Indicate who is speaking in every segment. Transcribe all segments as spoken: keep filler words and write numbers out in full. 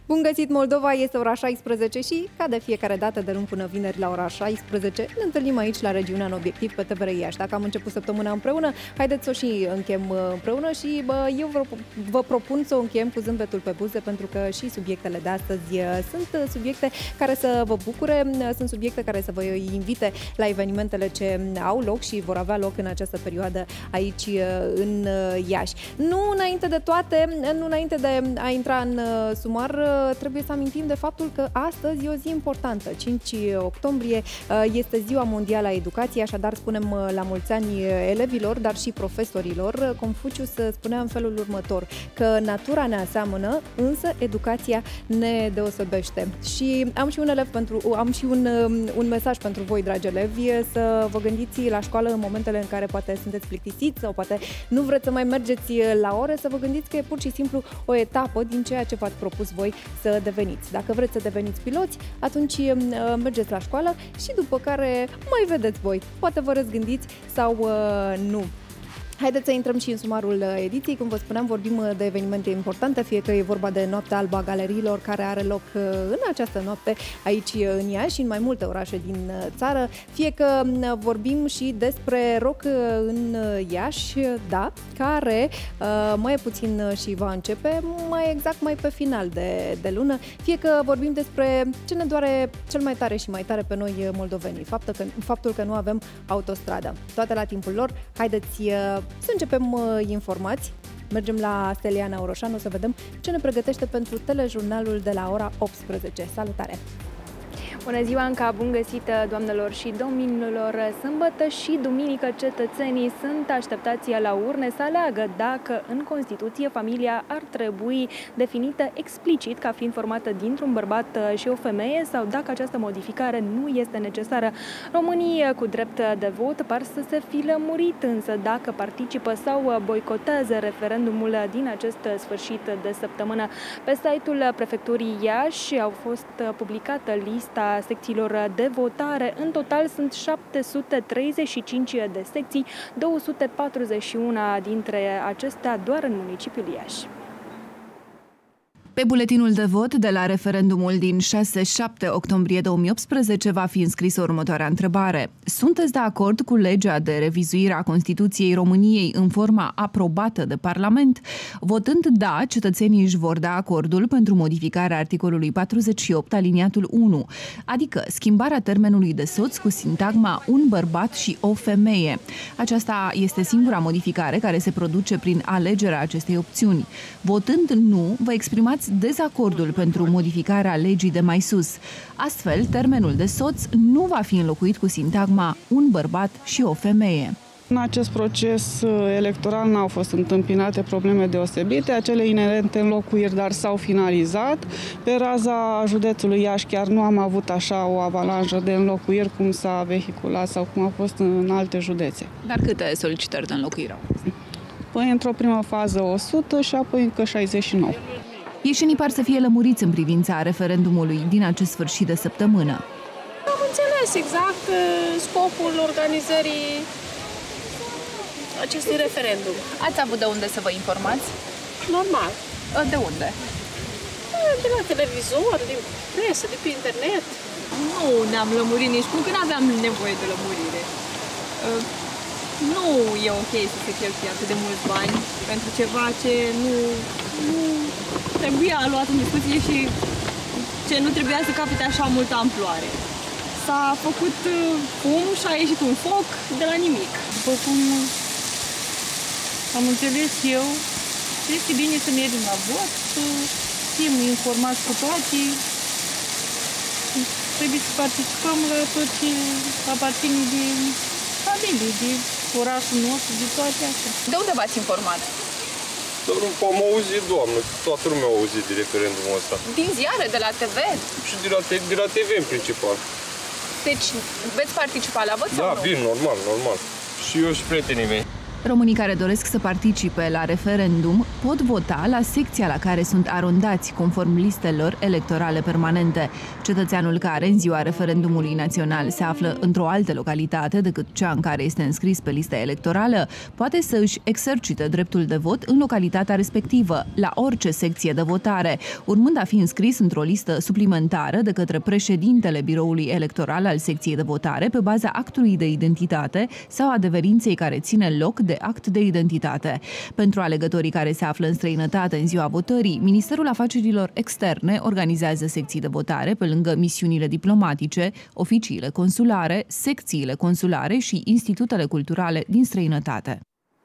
Speaker 1: Bun găsit, Moldova, este ora șaisprezece și, ca de fiecare dată, de luni până vineri la ora șaisprezece, ne întâlnim aici la regiunea în obiectiv pe T V R Iași. Dacă am început săptămâna împreună, haideți să o și închem împreună și bă, eu vă, vă propun să o închem cu zâmbetul pe buze, pentru că și subiectele de astăzi sunt subiecte care să vă bucure, sunt subiecte care să vă invite la evenimentele ce au loc și vor avea loc în această perioadă aici în Iași. Nu înainte de toate, nu înainte de a intra în sumar, trebuie să amintim de faptul că astăzi e o zi importantă. cinci octombrie este Ziua Mondială a Educației, așadar spunem la mulți ani elevilor, dar și profesorilor. Confucius spunea în felul următor, că natura ne aseamănă, însă educația ne deosebește. Și am și un elev pentru, am și un, un mesaj pentru voi, dragi elevi, să vă gândiți la școală în momentele în care poate sunteți plictisiți sau poate nu vreți să mai mergeți la ore, să vă gândiți că e pur și simplu o etapă din ceea ce v-ați propus voi să deveniți. Dacă vreți să deveniți piloți, atunci mergeți la școală și după care mai vedeți voi. Poate vă răzgândiți sau uh, nu. Haideți să intrăm și în sumarul ediției. Cum vă spuneam, vorbim de evenimente importante, fie că e vorba de Noaptea Albă a Galeriilor, care are loc în această noapte aici în Iași și în mai multe orașe din țară, fie că vorbim și despre Rock în Iași, da, care mai e puțin și va începe, mai exact mai pe final de, de lună, fie că vorbim despre ce ne doare cel mai tare și mai tare pe noi moldovenii, faptul că, faptul că nu avem autostradă. Toate la timpul lor. Haideți să începem uh, informați. Mergem la Steliana Oroșanu să vedem ce ne pregătește pentru telejurnalul de la ora optsprezece. Salutare!
Speaker 2: Bună ziua, Anca! Bun găsit, doamnelor și domnilor! Sâmbătă și duminică cetățenii sunt așteptați la urne să aleagă dacă în Constituție familia ar trebui definită explicit ca fiind formată dintr-un bărbat și o femeie sau dacă această modificare nu este necesară. Românii cu drept de vot par să se fi lămurit, însă dacă participă sau boicotează referendumul din acest sfârșit de săptămână. Pe site-ul Prefecturii Iași au fost publicată lista secțiilor de votare. În total sunt șapte sute treizeci și cinci de secții, două sute patruzeci și unu dintre acestea doar în municipiul Iași.
Speaker 3: Pe buletinul de vot de la referendumul din șase șapte octombrie două mii optsprezece va fi înscrisă următoarea întrebare. Sunteți de acord cu legea de revizuire a Constituției României în forma aprobată de Parlament? Votând da, cetățenii își vor da acordul pentru modificarea articolului patruzeci și opt aliniatul unu, adică schimbarea termenului de soț cu sintagma un bărbat și o femeie. Aceasta este singura modificare care se produce prin alegerea acestei opțiuni. Votând nu, vă exprimați dezacordul pentru modificarea legii de mai sus. Astfel, termenul de soț nu va fi înlocuit cu sintagma un bărbat și o femeie.
Speaker 4: În acest proces electoral n-au fost întâmpinate probleme deosebite, acele inerente înlocuiri, dar s-au finalizat. Pe raza județului Iași chiar nu am avut așa o avalanjă de înlocuiri cum s-a vehiculat sau cum a fost în alte județe.
Speaker 3: Dar câte solicitări de înlocuire au?
Speaker 4: Păi, într-o primă fază o sută și apoi încă șaizeci și nouă.
Speaker 3: Ieșenii par să fie lămuriți în privința referendumului din acest sfârșit de săptămână.
Speaker 5: Am înțeles exact scopul organizării acestui referendum.
Speaker 3: Ați avut de unde să vă informați?
Speaker 5: Normal.
Speaker 3: De unde?
Speaker 5: De la televizor, din presă, de pe internet.
Speaker 6: Nu ne-am lămurit nici cum, că nu aveam nevoie de lămurire. Nu e ok să se cheltuie atât de mulți bani pentru ceva ce nu, nu trebuia luat în discuție și ce nu trebuia să capete așa multă amploare. S-a făcut fum și a ieșit un foc de la nimic.
Speaker 7: După cum am înțeles eu, este bine să mergem la vot, să fim informați cu toate. Trebuie să participăm la tot ce aparține de familie, de orașul nostru, de toate astea.
Speaker 3: De unde v-ați informat?
Speaker 8: Am auzit, doamnă, toată lumea a auzit de referendumul ăsta.
Speaker 3: Din ziare, de la T V?
Speaker 8: Și de la, de la T V în principal.
Speaker 3: Deci veți participa la vot sau
Speaker 8: da,
Speaker 3: nu?
Speaker 8: bine, normal, normal. Și eu și prietenii mei.
Speaker 3: Românii care doresc să participe la referendum pot vota la secția la care sunt arondați, conform listelor electorale permanente. Cetățeanul care, în ziua referendumului național, se află într-o altă localitate decât cea în care este înscris pe lista electorală, poate să își exercite dreptul de vot în localitatea respectivă, la orice secție de votare, urmând a fi înscris într-o listă suplimentară de către președintele biroului electoral al secției de votare pe baza actului de identitate sau adeverinței care ține loc de act de identitate. Pentru alegătorii care se află în străinătate în ziua votării, Ministerul Afacerilor Externe organizează secții de votare pe lângă misiunile diplomatice, oficiile consulare, secțiile consulare și institutele culturale din străinătate.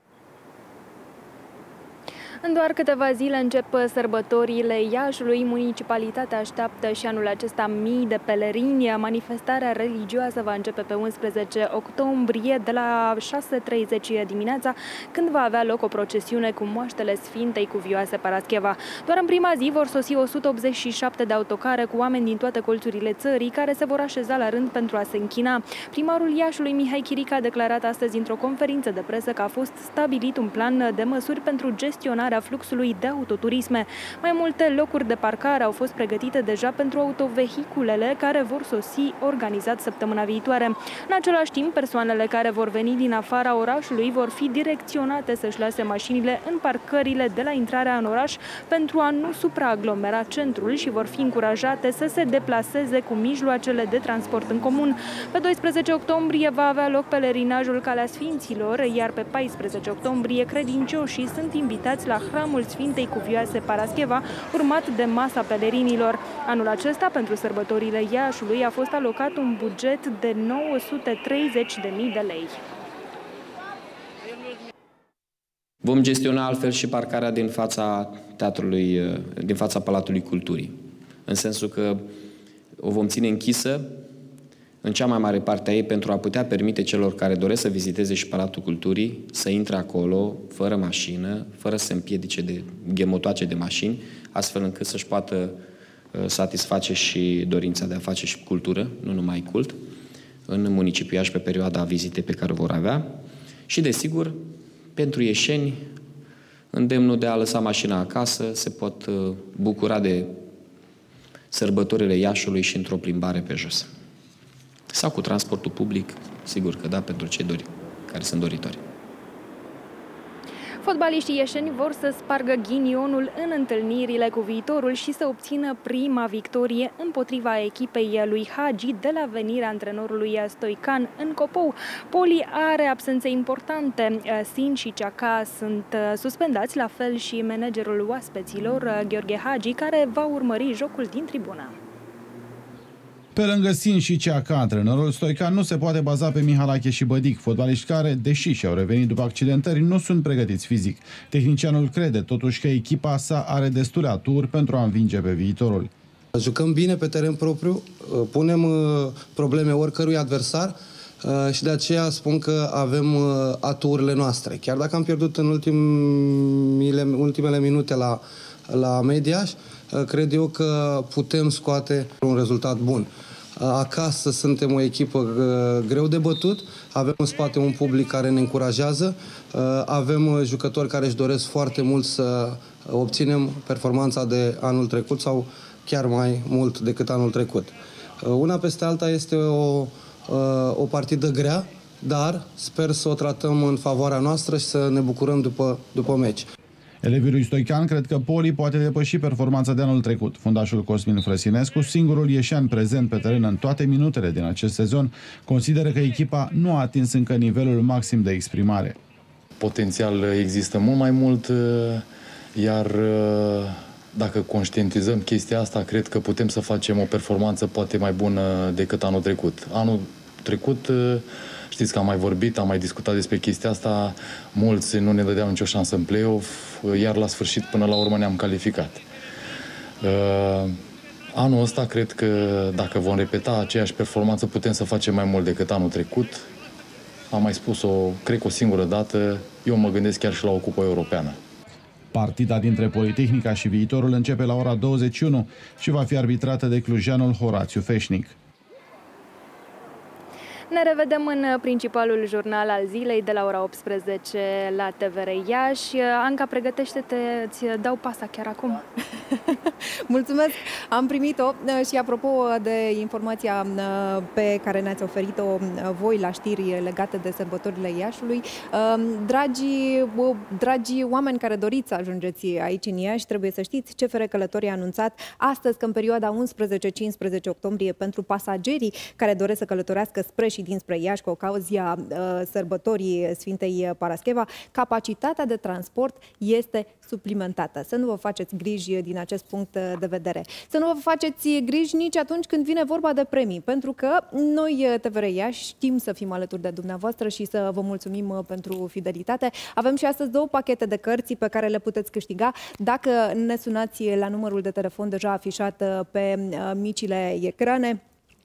Speaker 2: În doar câteva zile încep sărbătorile Iașului. Municipalitatea așteaptă și anul acesta mii de pelerini. Manifestarea religioasă va începe pe unsprezece octombrie de la șase și treizeci dimineața, când va avea loc o procesiune cu moaștele Sfintei Cuvioase Parascheva. Doar în prima zi vor sosi o sută optzeci și șapte de autocare cu oameni din toate colțurile țării care se vor așeza la rând pentru a se închina. Primarul Iașului, Mihai Chirica, a declarat astăzi într-o conferință de presă că a fost stabilit un plan de măsuri pentru gestionarea fluxului de autoturisme. Mai multe locuri de parcare au fost pregătite deja pentru autovehiculele care vor sosi organizat săptămâna viitoare. În același timp, persoanele care vor veni din afara orașului vor fi direcționate să-și lase mașinile în parcările de la intrarea în oraș pentru a nu supraaglomera centrul și vor fi încurajate să se deplaseze cu mijloacele de transport în comun. Pe doisprezece octombrie va avea loc pelerinajul Calea Sfinților, iar pe paisprezece octombrie credincioșii sunt invitați la Hramul Sfintei Cuvioase Parascheva, urmat de masa pelerinilor. Anul acesta, pentru sărbătorile Iașului, a fost alocat un buget de nouă sute treizeci de mii de lei.
Speaker 9: Vom gestiona altfel și parcarea din fața teatrului, din fața Palatului Culturii, în sensul că o vom ține închisă în cea mai mare parte a ei pentru a putea permite celor care doresc să viziteze și Palatul Culturii să intre acolo fără mașină, fără să se împiedice de ghemotoace de mașini, astfel încât să-și poată satisface și dorința de a face și cultură, nu numai cult, în municipiul Iași pe perioada vizitei pe care o vor avea. Și, desigur, pentru ieșeni, îndemnul de a lăsa mașina acasă, se pot bucura de sărbătorile Iașului și într-o plimbare pe jos. Sau cu transportul public, sigur că da, pentru cei dori, care sunt doritori.
Speaker 2: Fotbaliștii ieșeni vor să spargă ghinionul în întâlnirile cu viitorul și să obțină prima victorie împotriva echipei lui Hagi de la venirea antrenorului Stoican în Copou. Poli are absențe importante. Sin și Ceaca sunt suspendați, la fel și managerul oaspeților, Gheorghe Hagi, care va urmări jocul din tribună.
Speaker 10: Pe lângă Sin și Ceaca, antrenorul Stoican nu se poate baza pe Mihalache și Bădic, fotbaliști care, deși și-au revenit după accidentări, nu sunt pregătiți fizic. Tehnicianul crede totuși că echipa sa are destule aturi pentru a învinge pe viitorul.
Speaker 11: Jucăm bine pe teren propriu, punem probleme oricărui adversar și de aceea spun că avem aturile noastre. Chiar dacă am pierdut în ultimele, ultimele minute la, la Mediaș, cred eu că putem scoate un rezultat bun. Acasă suntem o echipă greu de bătut, avem în spate un public care ne încurajează, avem jucători care își doresc foarte mult să obținem performanța de anul trecut sau chiar mai mult decât anul trecut. Una peste alta este o, o partidă grea, dar sper să o tratăm în favoarea noastră și să ne bucurăm după, după meci.
Speaker 10: Elevii lui Stoican cred că Poli poate depăși performanța de anul trecut. Fundașul Cosmin Frăsinescu, singurul ieșean prezent pe teren în toate minutele din acest sezon, consideră că echipa nu a atins încă nivelul maxim de exprimare.
Speaker 12: Potențial există mult mai mult, iar dacă conștientizăm chestia asta, cred că putem să facem o performanță poate mai bună decât anul trecut. Anul trecut, știți că am mai vorbit, am mai discutat despre chestia asta, mulți nu ne dădeau nicio șansă în play-off, iar la sfârșit, până la urmă, ne-am calificat. Uh, anul ăsta, cred că dacă vom repeta aceeași performanță, putem să facem mai mult decât anul trecut. Am mai spus-o, cred că o singură dată, eu mă gândesc chiar și la o cupă europeană.
Speaker 10: Partida dintre Politehnica și Viitorul începe la ora douăzeci și unu și va fi arbitrată de clujanul Horațiu Feșnic.
Speaker 2: Ne revedem în principalul jurnal al zilei de la ora optsprezece la T V R Iași. Anca, pregătește-te, îți dau pasa chiar acum.
Speaker 1: Mulțumesc, am primit-o și apropo de informația pe care ne-ați oferit-o voi la știri legate de sărbătorile Iașului, dragi, dragi oameni care doriți să ajungeți aici în Iași, trebuie să știți, C F R Călătorii a anunțat astăzi că în perioada unsprezece cincisprezece octombrie pentru pasagerii care doresc să călătorească spre și dinspre Iași cu ocazia uh, sărbătorii Sfintei Parascheva, capacitatea de transport este suplimentată. Să nu vă faceți griji din acest punct de vedere. Să nu vă faceți griji nici atunci când vine vorba de premii, pentru că noi, T V R Iași, știm să fim alături de dumneavoastră și să vă mulțumim pentru fidelitate. Avem și astăzi două pachete de cărți pe care le puteți câștiga dacă ne sunați la numărul de telefon deja afișat pe micile ecrane.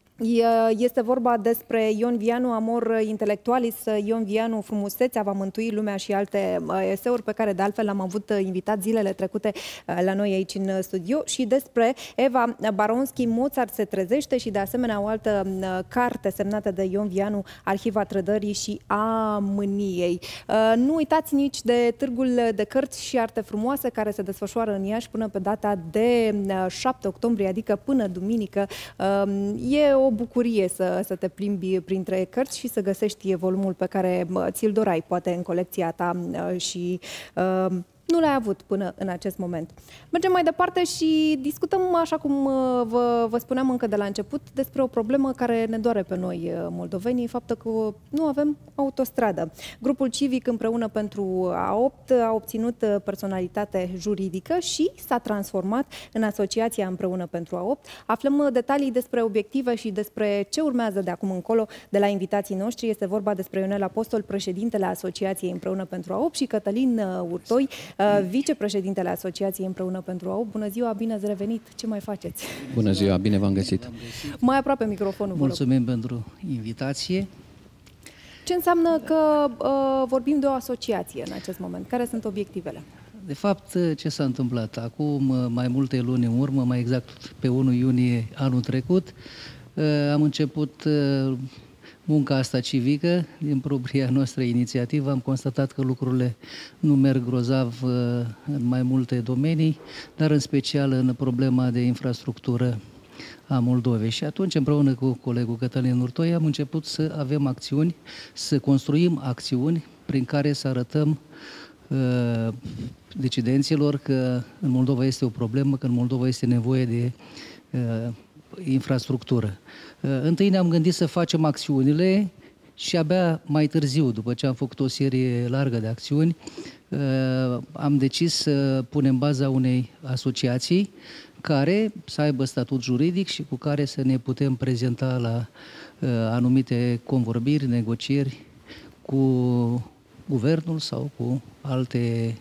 Speaker 1: Este vorba despre Ion Vianu, Amor Intelectualis, Ion Vianu, Frumusețea va mântui lumea și alte eseuri pe care de altfel am avut invitat zilele trecute la noi aici în studio, și despre Eva Baronski, Mozart se trezește, și de asemenea o altă carte semnată de Ion Vianu, Arhiva Trădării și a Mâniei. Nu uitați nici de Târgul de Cărți și Arte Frumoase care se desfășoară în Iași până pe data de șapte octombrie, adică până duminică. E o bucurie să, să te plimbi printre cărți și să găsești volumul pe care ți-l dorai, poate în colecția ta și uh, nu l-ai avut până în acest moment. Mergem mai departe și discutăm, așa cum vă, vă spuneam încă de la început, despre o problemă care ne doare pe noi, moldovenii, faptul că nu avem autostradă. Grupul Civic împreună pentru A opt a obținut personalitate juridică și s-a transformat în Asociația Împreună pentru A opt. Aflăm detalii despre obiective și despre ce urmează de acum încolo de la invitații noștri. Este vorba despre Ionel Apostol, președintele Asociației Împreună pentru A opt, și Cătălin Urtoi, vicepreședintele Asociației Împreună pentru A opt. Bună ziua, bine ați revenit! Ce mai faceți?
Speaker 13: Bună ziua, bine v-am găsit!
Speaker 1: Mai aproape microfonul, vă rog.
Speaker 13: Mulțumim pentru invitație.
Speaker 1: Ce înseamnă că uh, vorbim de o asociație în acest moment? Care sunt obiectivele?
Speaker 13: De fapt, ce s-a întâmplat? Acum mai multe luni în urmă, mai exact pe unu iunie anul trecut, uh, am început uh, munca asta civică din propria noastră inițiativă. Am constatat că lucrurile nu merg grozav în mai multe domenii, dar în special în problema de infrastructură a Moldovei. Și atunci, împreună cu colegul Cătălin Urtoi, am început să avem acțiuni, să construim acțiuni prin care să arătăm uh, decidenților că în Moldova este o problemă, că în Moldova este nevoie de uh, infrastructură. Întâi ne-am gândit să facem acțiunile și abia mai târziu, după ce am făcut o serie largă de acțiuni, am decis să punem baza unei asociații care să aibă statut juridic și cu care să ne putem prezenta la anumite convorbiri, negocieri cu guvernul sau cu alte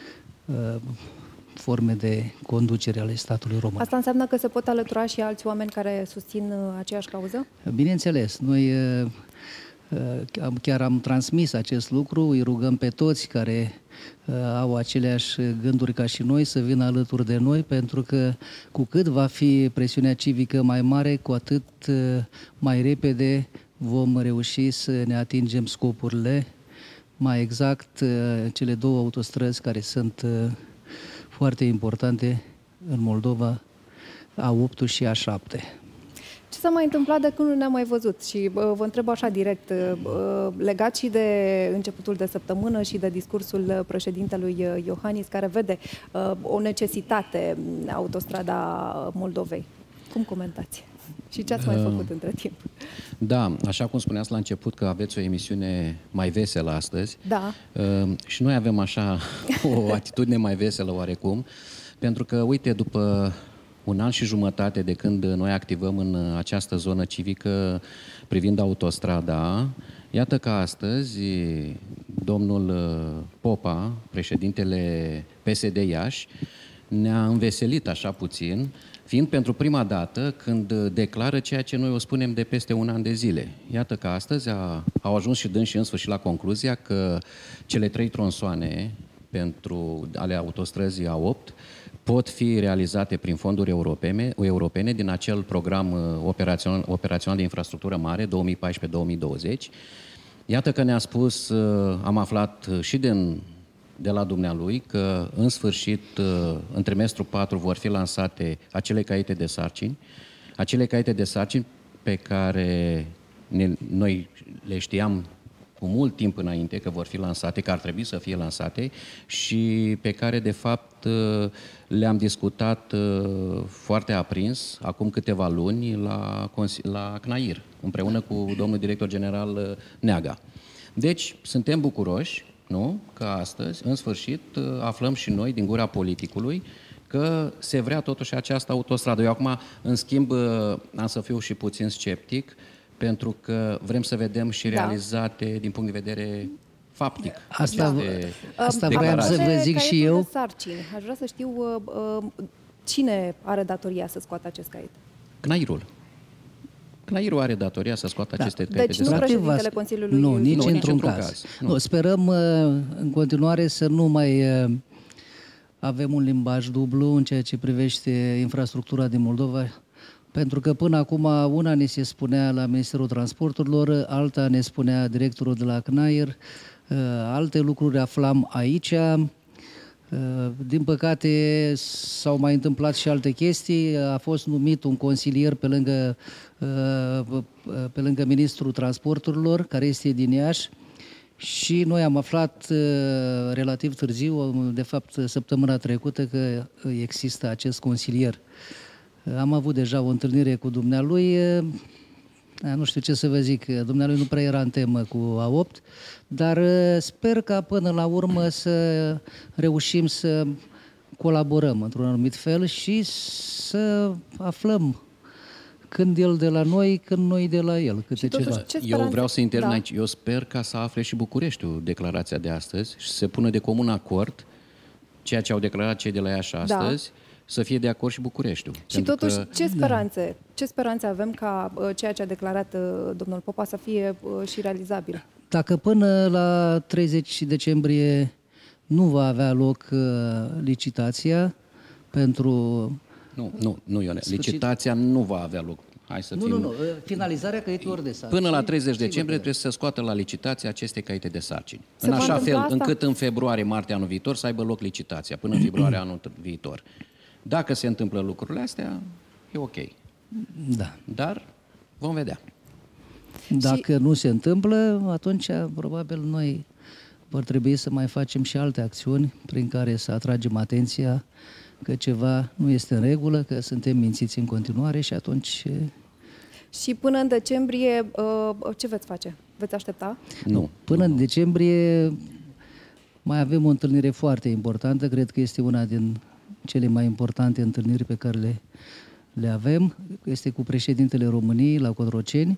Speaker 13: forme de conducere ale statului român.
Speaker 1: Asta înseamnă că se pot alătura și alți oameni care susțin aceeași cauză?
Speaker 13: Bineînțeles. Noi chiar am transmis acest lucru, îi rugăm pe toți care au aceleași gânduri ca și noi să vină alături de noi, pentru că cu cât va fi presiunea civică mai mare, cu atât mai repede vom reuși să ne atingem scopurile, mai exact cele două autostrăzi care sunt foarte importante în Moldova, A opt și A șapte.
Speaker 1: Ce s-a mai întâmplat de când nu ne-am mai văzut? Și uh, vă întreb așa direct, uh, legat și de începutul de săptămână și de discursul președintelui Iohannis, care vede uh, o necesitate autostrada Moldovei. Cum comentați? Și ce ați mai făcut între timp?
Speaker 13: Da, așa cum spuneați la început că aveți o emisiune mai veselă astăzi.
Speaker 1: Da.
Speaker 13: Și noi avem așa o atitudine mai veselă oarecum, pentru că, uite, după un an și jumătate de când noi activăm în această zonă civică privind autostrada, iată că astăzi domnul Popa, președintele P S D Iași, ne-a înveselit așa puțin, fiind pentru prima dată când declară ceea ce noi o spunem de peste un an de zile. Iată că astăzi a, au ajuns și dâns și în sfârșit la concluzia că cele trei tronsoane pentru ale autostrăzii A opt
Speaker 14: pot fi realizate prin fonduri europene, europene din acel program operațional, operațional de infrastructură mare două mii paisprezece două mii douăzeci. Iată că ne-a spus, am aflat și din, de la dumnealui, că în sfârșit, în trimestrul patru, vor fi lansate acele caiete de sarcini, acele caiete de sarcini pe care ne, noi le știam cu mult timp înainte că vor fi lansate, că ar trebui să fie lansate și pe care, de fapt, le-am discutat foarte aprins acum câteva luni la, la C N A I R, împreună cu domnul director general Neaga. Deci, suntem bucuroși, nu? Că astăzi, în sfârșit, aflăm și noi din gura politicului că se vrea totuși această autostradă. Eu acum, în schimb, am să fiu și puțin sceptic, pentru că vrem să vedem și realizate da. din punct de vedere faptic.
Speaker 13: Asta, de, asta vreau să vă zic și eu.
Speaker 1: Sarcini. Aș vrea să știu uh, cine are datoria să scoată acest caiet.
Speaker 14: C N A I R-ul. C N A I R-ul are datoria să scoată da. aceste caiete
Speaker 1: deci
Speaker 14: de
Speaker 1: sarcini. Deci
Speaker 14: sarcini.
Speaker 1: nu președintele Consiliului?
Speaker 13: Nu, nici
Speaker 14: nu,
Speaker 13: într-un
Speaker 14: într-un
Speaker 13: caz.
Speaker 14: caz.
Speaker 13: Nu. Nu, sperăm uh, în continuare să nu mai uh, avem un limbaj dublu în ceea ce privește infrastructura din Moldova. Pentru că până acum una ne se spunea la Ministerul Transporturilor, alta ne spunea directorul de la C N A I R, alte lucruri aflam aici. Din păcate s-au mai întâmplat și alte chestii. A fost numit un consilier pe lângă, pe lângă Ministrul Transporturilor, care este din Iași, și noi am aflat relativ târziu, de fapt săptămâna trecută, că există acest consilier. Am avut deja o întâlnire cu dumnealui, nu știu ce să vă zic, dumnealui nu prea era în temă cu A opt, dar sper ca până la urmă să reușim să colaborăm într-un anumit fel și să aflăm când el de la noi, când noi de la el, câte ceva.
Speaker 14: Eu vreau să intervin
Speaker 1: da.
Speaker 14: aici. Eu sper ca să afle și Bucureștiul declarația de astăzi și să se pună de comun acord ceea ce au declarat cei de la Iași astăzi, da. să fie de acord și Bucureștiul.
Speaker 1: Și totuși, că... ce speranțe, da. ce speranțe avem ca uh, ceea ce a declarat uh, domnul Popa să fie uh, și realizabil?
Speaker 13: Dacă până la treizeci decembrie nu va avea loc uh, licitația pentru...
Speaker 14: Nu, nu, nu, Ione, sfârșit... licitația nu va avea loc. Hai să
Speaker 13: nu,
Speaker 14: fim...
Speaker 13: nu, nu, finalizarea caietelor de sarcini.
Speaker 14: Până la treizeci decembrie trebuie să scoată la licitație aceste caiete de sarcini.
Speaker 1: Se
Speaker 14: în așa fel
Speaker 1: asta?
Speaker 14: încât în februarie, martie anul viitor să aibă loc licitația, până în februarie anul viitor. Dacă se întâmplă lucrurile astea, e ok.
Speaker 13: Da.
Speaker 14: Dar vom vedea.
Speaker 13: Dacă și... nu se întâmplă, atunci probabil noi vor trebui să mai facem și alte acțiuni prin care să atragem atenția că ceva nu este în regulă, că suntem mințiți în continuare și atunci...
Speaker 1: Și până în decembrie, ce veți face? Veți aștepta?
Speaker 14: Nu.
Speaker 13: Până
Speaker 14: nu,
Speaker 13: în decembrie mai avem o întâlnire foarte importantă, cred că este una din cele mai importante întâlniri pe care le, le avem, este cu președintele României la Cotroceni,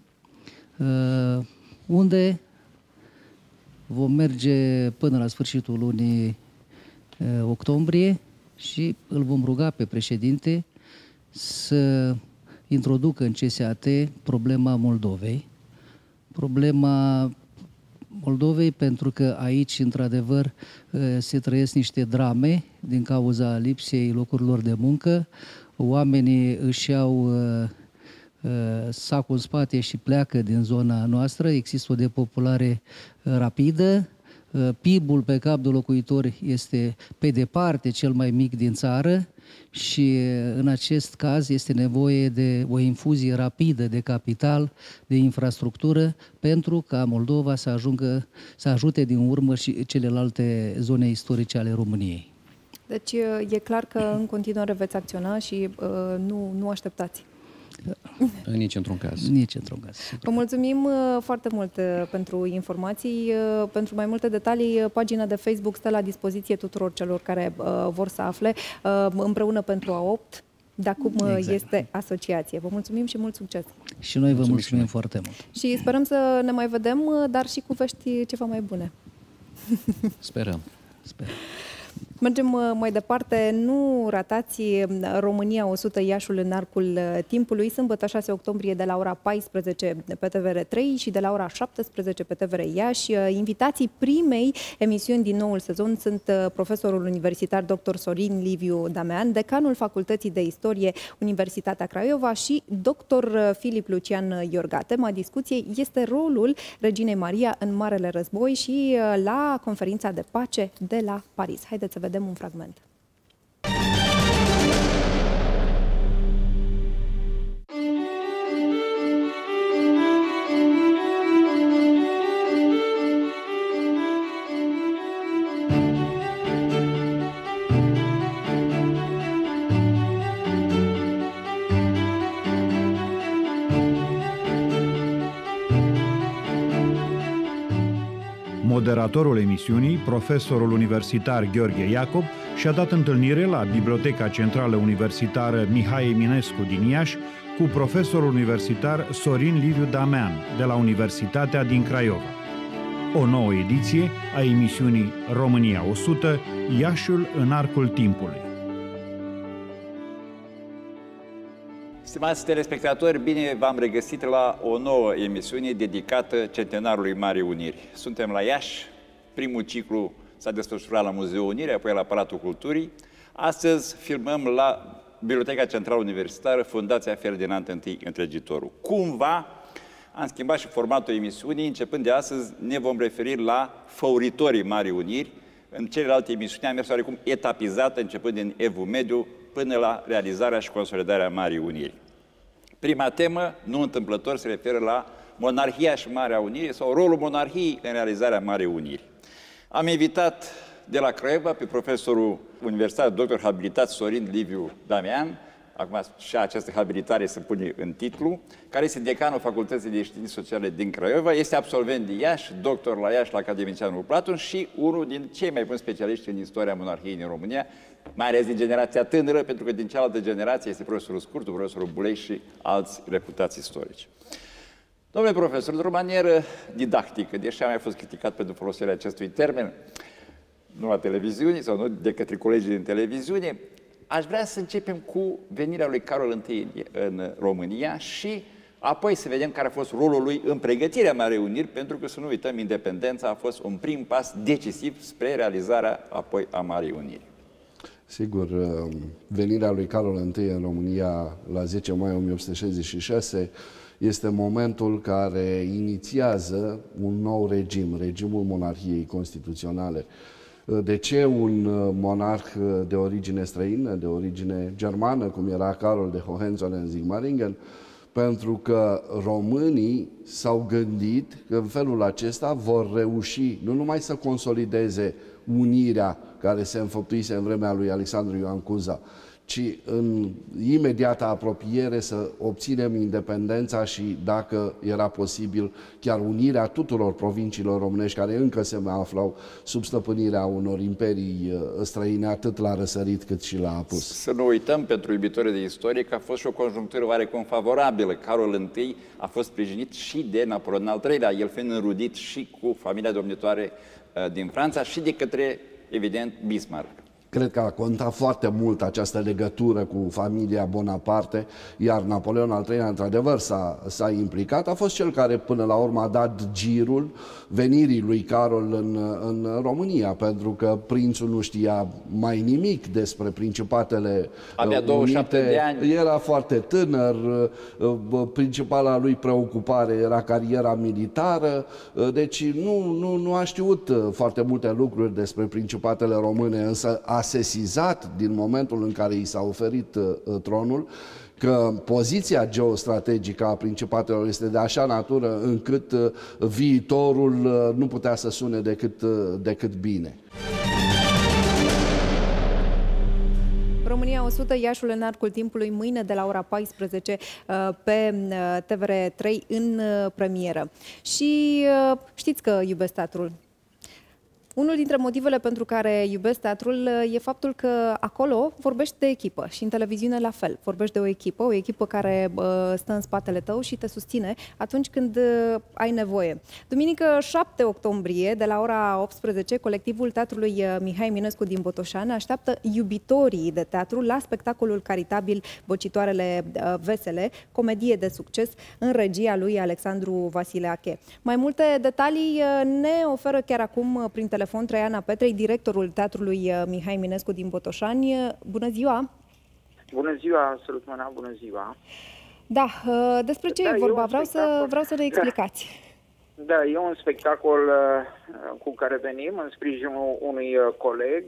Speaker 13: unde vom merge până la sfârșitul lunii octombrie și îl vom ruga pe președinte să introducă în C S A T problema Moldovei. Problema Moldovei pentru că aici, într-adevăr, se trăiesc niște drame din cauza lipsei locurilor de muncă. Oamenii își iau sacul în spate și pleacă din zona noastră. Există o depopulare rapidă. P I B-ul pe cap de locuitor este pe departe cel mai mic din țară și în acest caz este nevoie de o infuzie rapidă de capital, de infrastructură pentru ca Moldova să ajungă, să ajute din urmă și celelalte zone istorice ale României.
Speaker 1: Deci e clar că în continuare veți acționa și uh, nu, nu așteptați.
Speaker 14: Nici într-un caz.
Speaker 13: Nici într-un caz.
Speaker 1: Vă mulțumim uh, foarte mult uh, pentru informații. Uh, pentru mai multe detalii, uh, pagina de Facebook stă la dispoziție tuturor celor care uh, vor să afle uh, împreună pentru A opt, de acum uh, exact. este asociație. Vă mulțumim și mult succes!
Speaker 13: Și noi vă mulțumim, mulțumim foarte mult!
Speaker 1: Și sperăm să ne mai vedem, uh, dar și cu vești ceva mai bune.
Speaker 14: Sperăm!
Speaker 13: Sperăm!
Speaker 1: Mergem mai departe. Nu ratați România o sută, Iașul în arcul timpului, sâmbătă șase octombrie de la ora paisprezece pe T V R trei și de la ora șaptesprezece pe T V R Iași. Invitații primei emisiuni din noul sezon sunt profesorul universitar doctor Sorin Liviu Damean, decanul Facultății de Istorie Universitatea Craiova și doctor Filip Lucian Iorga. Tema discuției este rolul Reginei Maria în Marele Război și la conferința de pace de la Paris. Haideți să vedem un fragment.
Speaker 15: Moderatorul emisiunii, profesorul universitar Gheorghe Iacob, și-a dat întâlnire la Biblioteca Centrală Universitară Mihai Eminescu din Iași cu profesorul universitar Sorin Liviu Damean de la Universitatea din Craiova. O nouă ediție a emisiunii România o sută, Iașul în arcul timpului.
Speaker 16: Stimați telespectatori, bine v-am regăsit la o nouă emisiune dedicată centenarului Marii Uniri. Suntem la Iași, primul ciclu s-a desfășurat la Muzeul Unirii, apoi la Palatul Culturii. Astăzi filmăm la Biblioteca Centrală Universitară, Fundația Ferdinand întâi Întregitorul. Cumva am schimbat și formatul emisiunii, începând de astăzi ne vom referi la făuritorii Marii Uniri. În celelalte emisiuni am mers oarecum etapizată, începând din Evul Mediu, până la realizarea și consolidarea Marii Uniri. Prima temă, nu întâmplător, se referă la monarhia și Marea Unire sau rolul monarhiei în realizarea Marii Uniri. Am invitat de la Craiova pe profesorul universitar, doctor habilitat Sorin Liviu Damean, acum și această habilitare se pune în titlu, care este decanul Facultății de Științe Sociale din Craiova, este absolvent de Iași, doctor la Iași la Academicianul Platon și unul din cei mai buni specialiști în istoria monarhiei din România, mai ales din generația tânără, pentru că din cealaltă generație este profesorul Scurtu, profesorul Bulei și alți reputați istorici. Domnule profesor, într-o manieră didactică, deși am mai fost criticat pentru folosirea acestui termen, nu la televiziune sau nu de către colegii din televiziune, aș vrea să începem cu venirea lui Carol întâi în România și apoi să vedem care a fost rolul lui în pregătirea Marii Uniri, pentru că, să nu uităm, independența a fost un prim pas decisiv spre realizarea apoi a Marii Uniri.
Speaker 17: Sigur, venirea lui Carol întâi în România la zece mai o mie opt sute șaizeci și șase este momentul care inițiază un nou regim, regimul monarhiei constituționale. De ce un monarh de origine străină, de origine germană, cum era Carol de Hohenzollern-Sigmaringen? Pentru că românii s-au gândit că în felul acesta vor reuși nu numai să consolideze unirea care se înfăptuise în vremea lui Alexandru Ioan Cuza, ci în imediată apropiere să obținem independența și, dacă era posibil, chiar unirea tuturor provinciilor românești care încă se mai aflau sub stăpânirea unor imperii străine, atât la răsărit cât și la apus.
Speaker 16: Să nu uităm, pentru iubitorii de istorie, că a fost și o conjunctură oarecum favorabilă. Carol întâi a fost sprijinit și de Napoleon al treilea, el fiind înrudit și cu familia domnitoare din Franța și de către, evident, Bismarck.
Speaker 17: Cred că a contat foarte mult această legătură cu familia Bonaparte, iar Napoleon al treilea, într-adevăr, s-a implicat. A fost cel care, până la urmă, a dat girul venirii lui Carol în, în România, pentru că prințul nu știa mai nimic despre Principatele
Speaker 16: Abia douăzeci și șapte de ani.
Speaker 17: Era foarte tânăr, principala lui preocupare era cariera militară, deci nu, nu, nu a știut foarte multe lucruri despre Principatele române, însă a sesizat din momentul în care i s-a oferit uh, tronul că poziția geostrategică a Principatelor este de așa natură încât uh, viitorul uh, nu putea să sune decât, uh, decât bine.
Speaker 1: România o sută, Iașul în arcul timpului, mâine de la ora paisprezece pe T V R trei în premieră. Și știți că iubesc teatrul. Unul dintre motivele pentru care iubesc teatrul e faptul că acolo vorbești de echipă și în televiziune la fel. Vorbești de o echipă, o echipă care stă în spatele tău și te susține atunci când ai nevoie. Duminică șapte octombrie, de la ora optsprezece, colectivul Teatrului Mihai Eminescu din Botoșani așteaptă iubitorii de teatru la spectacolul caritabil Bocitoarele Vesele, comedie de succes în regia lui Alexandru Vasileache. Mai multe detalii ne oferă chiar acum prin telefon Traiana Petrei, directorul Teatrului Mihai Eminescu din Botoșani. Bună ziua!
Speaker 18: Bună ziua, salut mâna, bună ziua!
Speaker 1: Da, despre ce
Speaker 18: da,
Speaker 1: e vorba? Vreau să, vreau să ne explicați.
Speaker 18: Da. Da, e un spectacol uh, cu care venim în sprijinul unui uh, coleg,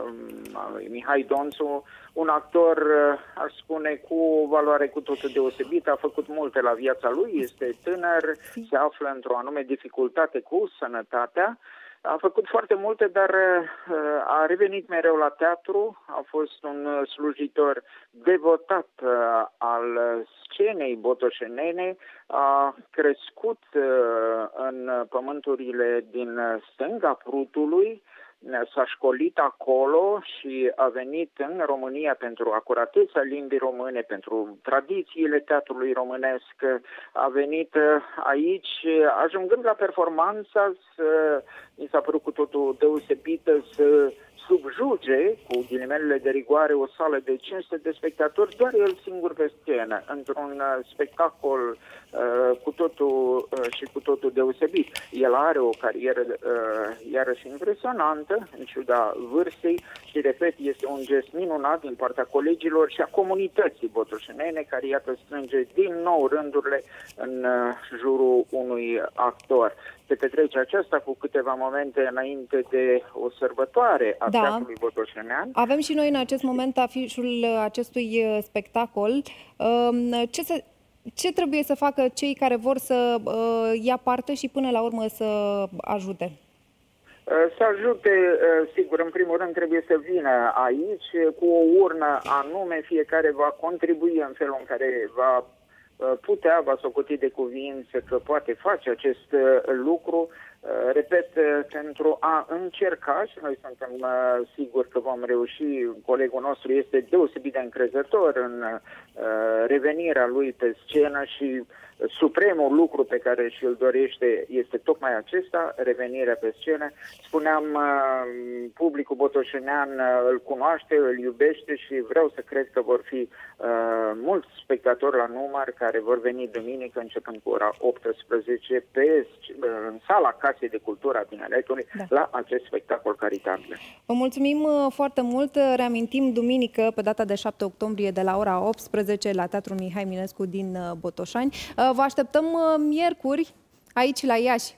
Speaker 18: uh, Mihai Donțu, un actor, uh, aș spune, cu valoare cu totul deosebită, a făcut multe la viața lui, este tânăr, se află într-o anume dificultate cu sănătatea, a făcut foarte multe, dar uh, a revenit mereu la teatru, a fost un slujitor devotat uh, al scenei botoșenene, a crescut uh, în pământurile din stânga Prutului, s-a școlit acolo și a venit în România pentru acuratețea limbii române, pentru tradițiile teatrului românesc. A venit aici, ajungând la performanța, să, mi s-a părut cu totul deosebită, să subjuge, cu ghilimelele de rigoare, o sală de cinci sute de spectatori, doar el singur pe scenă, într-un uh, spectacol uh, cu totul uh, și cu totul deosebit. El are o carieră uh, iarăși impresionantă, în ciuda vârstei, și, repet, este un gest minunat din partea colegilor și a comunității botoșenene, care, iată, strânge din nou rândurile în uh, jurul unui actor. Se petrece aceasta cu câteva momente înainte de o sărbătoare a
Speaker 1: da.
Speaker 18: teatrului botoșenean.
Speaker 1: Avem și noi în acest moment afișul acestui spectacol. Ce, se, ce trebuie să facă cei care vor să ia parte și până la urmă să ajute?
Speaker 18: Să ajute, sigur, în primul rând trebuie să vină aici cu o urnă anume, fiecare va contribui în felul în care va putea, va socoti de cuvință că poate face acest lucru, repet, pentru a încerca, și noi suntem siguri că vom reuși, colegul nostru este deosebit de încrezător în revenirea lui pe scenă și supremul lucru pe care și-l dorește este tocmai acesta, revenirea pe scenă. Spuneam, publicul botoșenean îl cunoaște, îl iubește și vreau să cred că vor fi uh, mulți spectatori la număr care vor veni duminică începând cu ora optsprezece pe, în sala Casei de Cultură a Tineretului, da. La acest spectacol caritabil.
Speaker 1: Vă mulțumim foarte mult. Reamintim, duminică, pe data de șapte octombrie, de la ora optsprezece, la Teatrul Mihai Eminescu din Botoșani. Vă așteptăm miercuri aici la Iași.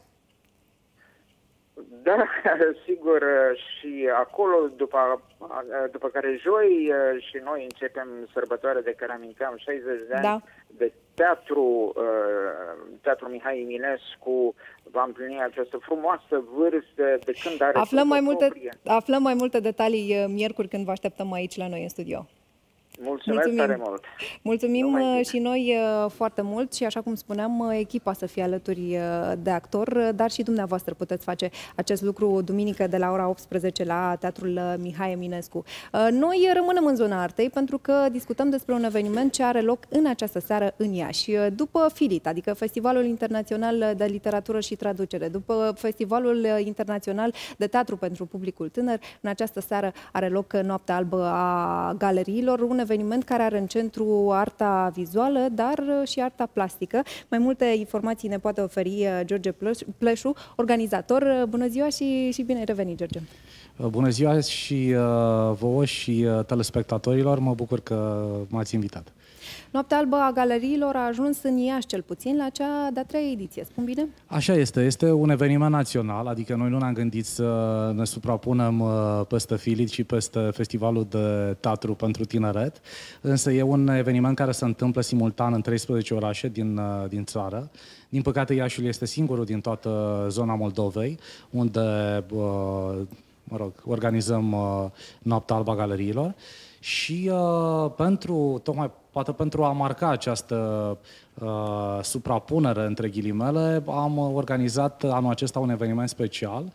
Speaker 18: Da, sigur, și acolo, după, după care joi și noi începem sărbătoarea de care aminteam, șaizeci de ani da. de teatru, Teatrul Mihai Eminescu va împlini această frumoasă vârstă de când are...
Speaker 1: Aflăm mai, multe, aflăm mai multe detalii miercuri când vă așteptăm aici la noi în studio.
Speaker 18: Mulțumesc Mulțumim. tare mult!
Speaker 1: Mulțumim și noi foarte mult și, așa cum spuneam, echipa să fie alături de actor, dar și dumneavoastră puteți face acest lucru duminică de la ora optsprezece la Teatrul Mihai Eminescu. Noi rămânem în zona artei pentru că discutăm despre un eveniment ce are loc în această seară în Iași. După FILIT, adică Festivalul Internațional de Literatură și Traducere, după Festivalul Internațional de Teatru pentru Publicul Tânăr, în această seară are loc Noaptea Albă a Galeriilor, un eveniment care are în centru arta vizuală, dar și arta plastică. Mai multe informații ne poate oferi George Pleșu, organizator. Bună ziua și, și bine ai revenit, George!
Speaker 19: Bună ziua și uh, vouă și uh, telespectatorilor, mă bucur că m-ați invitat.
Speaker 1: Noaptea Albă a Galeriilor a ajuns în Iași, cel puțin, la cea de-a treia ediție. Spun bine?
Speaker 19: Așa este. Este un eveniment național, adică noi nu ne-am gândit să ne suprapunem peste FILIT și peste Festivalul de Teatru pentru Tineret, însă e un eveniment care se întâmplă simultan în treisprezece orașe din, din țară. Din păcate, Iașiul este singurul din toată zona Moldovei, unde, mă rog, organizăm Noaptea Albă a Galeriilor. Și uh, pentru, tocmai poate pentru a marca această uh, suprapunere între ghilimele, am organizat anul acesta un eveniment special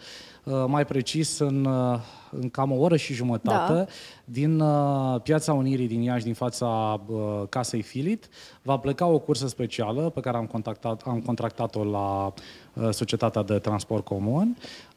Speaker 19: mai precis în, în cam o oră și jumătate, da. din Piața Unirii din Iași, din fața casei Filit, va pleca o cursă specială pe care am, contactat, am contractat-o la Societatea de Transport Comun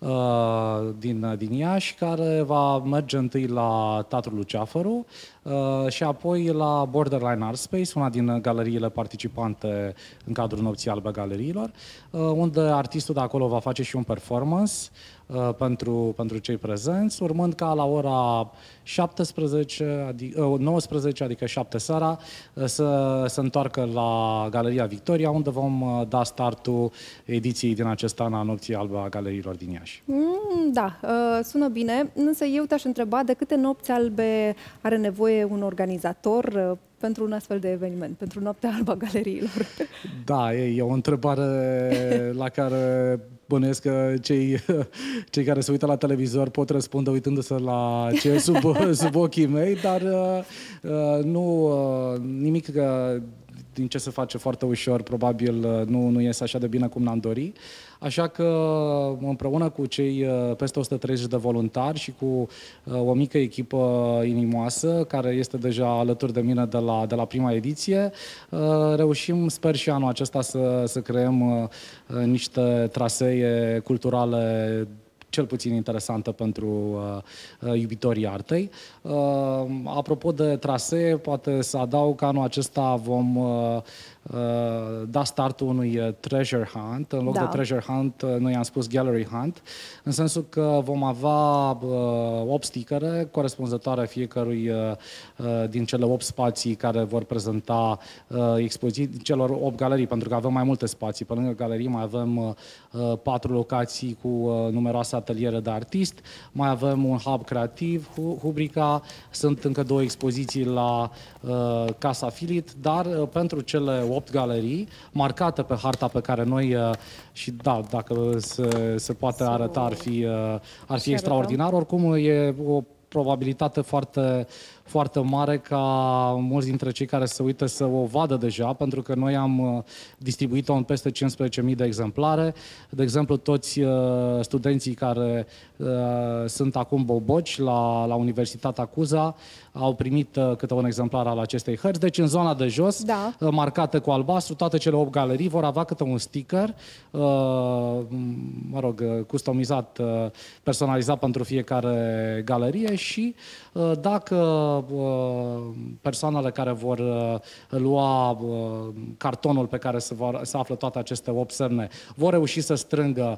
Speaker 19: din, din Iași, care va merge întâi la Teatrul Luceafăru și apoi la Borderline Art Space, una din galeriile participante în cadrul Nopții Albe a Galeriilor, unde artistul de acolo va face și un performance pentru, pentru cei prezenți, urmând ca la ora șaptesprezece, adică, nouăsprezece, adică șapte seara, să se întoarcă la Galeria Victoria, unde vom da startul ediției din acest an a Nopții Albe a Galeriilor din Iași.
Speaker 1: Mm, da, sună bine, însă eu te-aș întreba de câte nopți albe are nevoie un organizator pentru un astfel de eveniment, pentru Noaptea Albă a Galeriilor?
Speaker 19: Da, e, e o întrebare la care bănuiesc că cei, cei care se uită la televizor pot răspunde uitându-se la ce e sub, sub ochii mei, dar uh, nu uh, nimic uh, din ce se face foarte ușor, probabil nu, nu iese așa de bine cum ne-am dori. Așa că împreună cu cei peste o sută treizeci de voluntari și cu o mică echipă inimoasă, care este deja alături de mine de la, de la prima ediție, reușim, sper și anul acesta, să, să creăm niște trasee culturale cel puțin interesantă pentru uh, iubitorii artei. Uh, apropo de trasee, poate să adaug că anul acesta vom uh, uh, da startul unui treasure hunt. În loc da. de treasure hunt, noi am spus gallery hunt, în sensul că vom avea uh, opt stickere corespunzătoare fiecărui uh, din cele opt spații care vor prezenta uh, expoziții, celor opt galerii, pentru că avem mai multe spații. Pe lângă galerii mai avem uh, patru locații cu uh, numeroase ateliere de artist, mai avem un hub creativ, Hubrica, sunt încă două expoziții la uh, Casa Filit, dar uh, pentru cele opt galerii, marcate pe harta pe care noi, uh, și da, dacă se, se poate arăta, ar fi, uh, ar fi extraordinar. Oricum, e o probabilitate foarte, foarte mare ca mulți dintre cei care se uită să o vadă deja, pentru că noi am distribuit-o în peste cincisprezece mii de exemplare. De exemplu, toți studenții care uh, sunt acum boboci la, la Universitatea Cuza au primit uh, câte un exemplar al acestei hărți. Deci, în zona de jos, da. uh, marcată cu albastru, toate cele opt galerii vor avea câte un sticker, uh, mă rog, customizat, uh, personalizat pentru fiecare galerie și uh, dacă persoanele care vor lua cartonul pe care se, vor, se află toate aceste opt semne vor reuși să strângă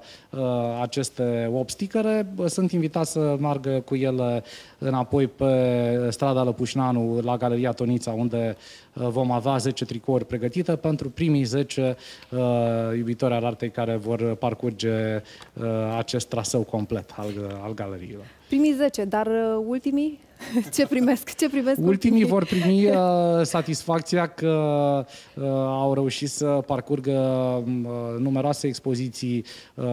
Speaker 19: aceste opt stickere, sunt invitați să meargă cu ele înapoi pe strada Lăpușneanu la Galeria Tonița, unde vom avea zece tricouri pregătite pentru primii zece uh, iubitori al artei care vor parcurge uh, acest traseu complet al, al galeriilor.
Speaker 1: Primii zece, dar uh, ultimii? Ce primesc? Ce primesc
Speaker 19: ultimii? Ultimii vor primi uh, satisfacția că uh, au reușit să parcurgă uh, numeroase expoziții uh,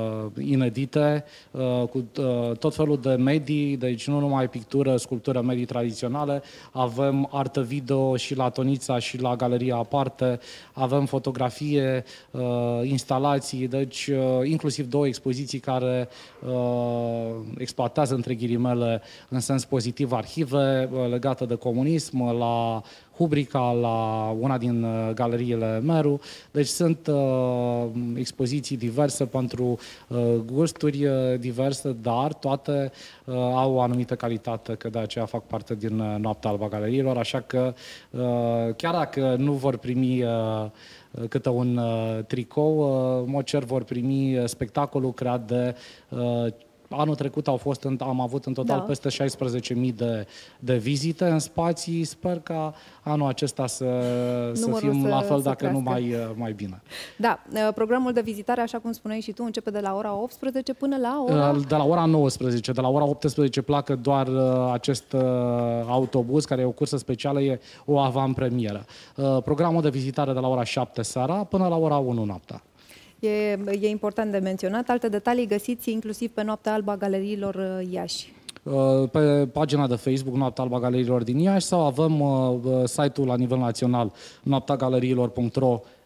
Speaker 19: inedite uh, cu uh, tot felul de medii, deci nu numai pictură, sculptură, medii tradiționale, avem artă video și la Tonița și la Galeria Aparte, avem fotografie, uh, instalații, deci uh, inclusiv două expoziții care uh, exploatează între ghilimele în sens pozitiv arhive legate de comunism, la Hubrica, la una din galeriile Meru. Deci sunt uh, expoziții diverse pentru uh, gusturi uh, diverse, dar toate uh, au o anumită calitate, că de aceea fac parte din uh, Noaptea Albă a Galeriilor, așa că uh, chiar dacă nu vor primi uh, câte un uh, tricou, uh, mă cer, vor primi spectacolul creat de uh, anul trecut au fost, am avut în total da. peste șaisprezece mii de, de vizite în spații. Sper ca anul acesta să, să fim să, la fel, dacă crească. nu mai, mai bine.
Speaker 1: Da, programul de vizitare, așa cum spuneai și tu, începe de la ora optsprezece până la ora...
Speaker 19: De la ora nouăsprezece. De la ora optsprezece pleacă doar acest autobuz, care e o cursă specială, e o avantpremieră. Programul de vizitare de la ora șapte seara până la ora unu noaptea.
Speaker 1: E, e important de menționat. Alte detalii găsiți inclusiv pe Noaptea Albă a Galeriilor Iași.
Speaker 19: Pe pagina de Facebook Noaptea Albă a Galeriilor din Iași sau avem uh, site-ul la nivel național noaptea galeriilor punct ro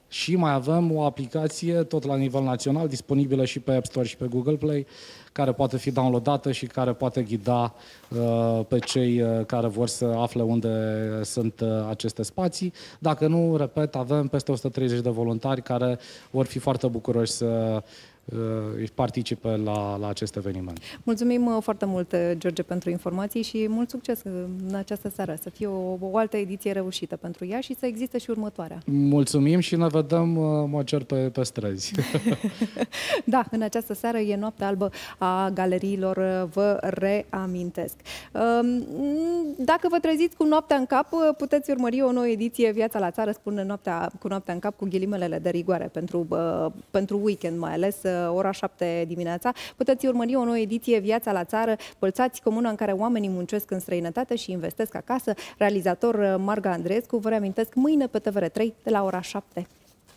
Speaker 19: Și mai avem o aplicație, tot la nivel național, disponibilă și pe App Store și pe Google Play, care poate fi downloadată și care poate ghida uh, pe cei uh, care vor să afle unde sunt uh, aceste spații. Dacă nu, repet, avem peste o sută treizeci de voluntari care vor fi foarte bucuroși să uh, participe la, la acest eveniment.
Speaker 1: Mulțumim uh, foarte mult, George, pentru informații și mult succes în această seară. Să fie o, o altă ediție reușită pentru ea și să existe și următoarea.
Speaker 19: Mulțumim și ne vedem, uh, mă cer pe, pe străzi.
Speaker 1: Da, în această seară e Noaptea Albă a galeriilor, vă reamintesc. Dacă vă treziți cu noaptea în cap, puteți urmări o nouă ediție Viața la țară, spun noaptea, cu noaptea în cap, cu ghilimelele de rigoare pentru, pentru weekend, mai ales ora șapte dimineața. Puteți urmări o nouă ediție Viața la țară, Bălțați, comuna în care oamenii muncesc în străinătate și investesc acasă. Realizator Marga Andreescu, vă reamintesc, mâine pe T V R trei de la ora șapte.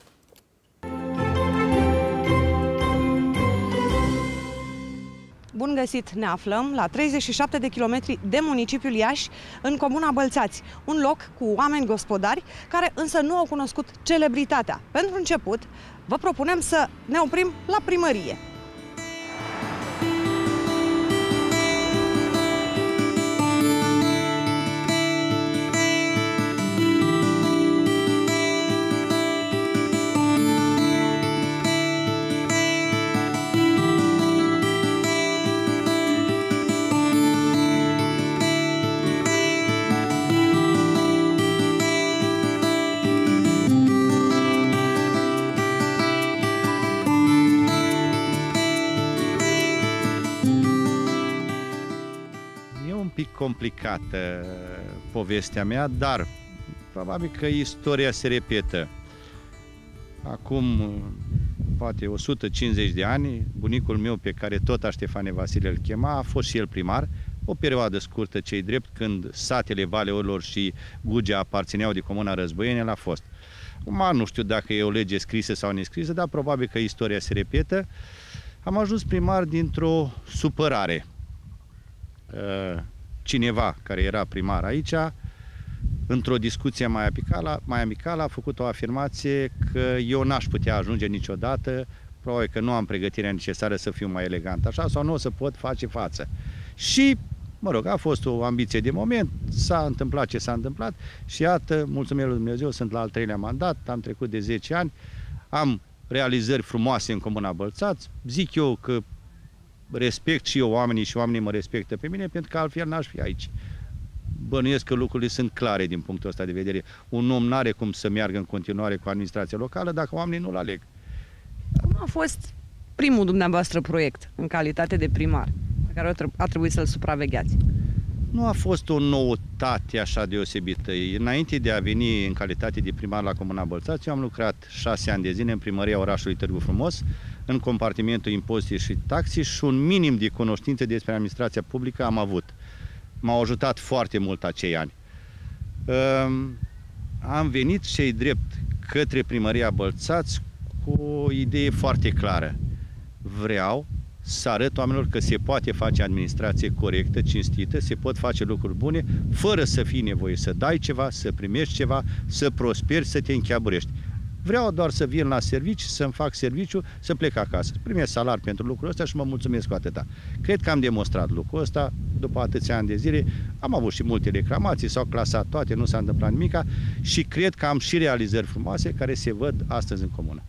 Speaker 20: Bun găsit! Ne aflăm la treizeci și șapte de kilometri de municipiul Iași, în comuna Bălțați, un loc cu oameni gospodari care însă nu au cunoscut celebritatea. Pentru început, vă propunem să ne oprim la primărie.
Speaker 21: complicată povestea mea, dar probabil că istoria se repetă. Acum, poate o sută cincizeci de ani, bunicul meu, pe care tot Ștefane Vasile îl chema, a fost și el primar, o perioadă scurtă, ce-i drept, când satele Valeolor și Gugea aparțineau de Comuna Războieni, el a fost. Acum, nu știu dacă e o lege scrisă sau nescrisă, dar probabil că istoria se repetă. Am ajuns primar dintr-o supărare. Cineva care era primar aici, într-o discuție mai amicală, mai amicală, a făcut o afirmație că eu n-aș putea ajunge niciodată, probabil că nu am pregătirea necesară să fiu mai elegant așa, sau nu o să pot face față. Și, mă rog, a fost o ambiție de moment, s-a întâmplat ce s-a întâmplat și iată, mulțumesc lui Dumnezeu, sunt la al treilea mandat, am trecut de zece ani, am realizări frumoase în Comuna Bălțați, zic eu că respect și eu oamenii și oamenii mă respectă pe mine, pentru că altfel n-aș fi aici. Bănuiesc că lucrurile sunt clare din punctul ăsta de vedere. Un om n-are cum să meargă în continuare cu administrația locală dacă oamenii nu-l aleg.
Speaker 20: Cum a fost primul dumneavoastră proiect în calitate de primar, pe care a trebuit să-l supravegheați?
Speaker 21: Nu a fost o noutate așa deosebită. Înainte de a veni în calitate de primar la Comuna Bălțați, eu am lucrat șase ani de zile în primăria orașului Târgu Frumos, în compartimentul impozite și taxe și un minim de cunoștințe despre administrația publică am avut. M-au ajutat foarte mult acei ani. Am venit și drept către primăria Bălțați cu o idee foarte clară. Vreau să arăt oamenilor că se poate face administrație corectă, cinstită, se pot face lucruri bune, fără să fii nevoie să dai ceva, să primești ceva, să prosperi, să te încheaburești. Vreau doar să vin la serviciu, să-mi fac serviciu, să plec acasă. Primesc salar pentru lucrul ăsta și mă mulțumesc cu atâta. Cred că am demonstrat lucrul ăsta după atâția ani de zile. Am avut și multe reclamații, s-au clasat toate, nu s-a întâmplat nimica și cred că am și realizări frumoase care se văd astăzi în comună.